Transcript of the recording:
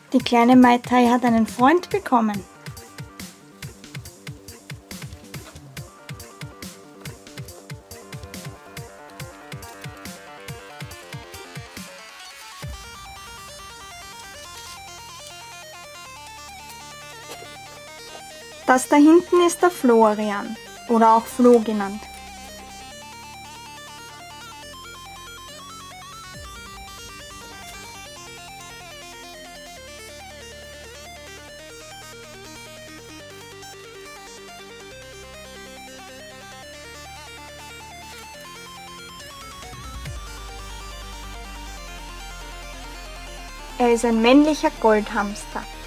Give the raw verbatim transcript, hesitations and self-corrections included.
Die kleine Mai Tai hat einen Freund bekommen. Das da hinten ist der Florian oder auch Flo genannt. Er ist ein männlicher Goldhamster.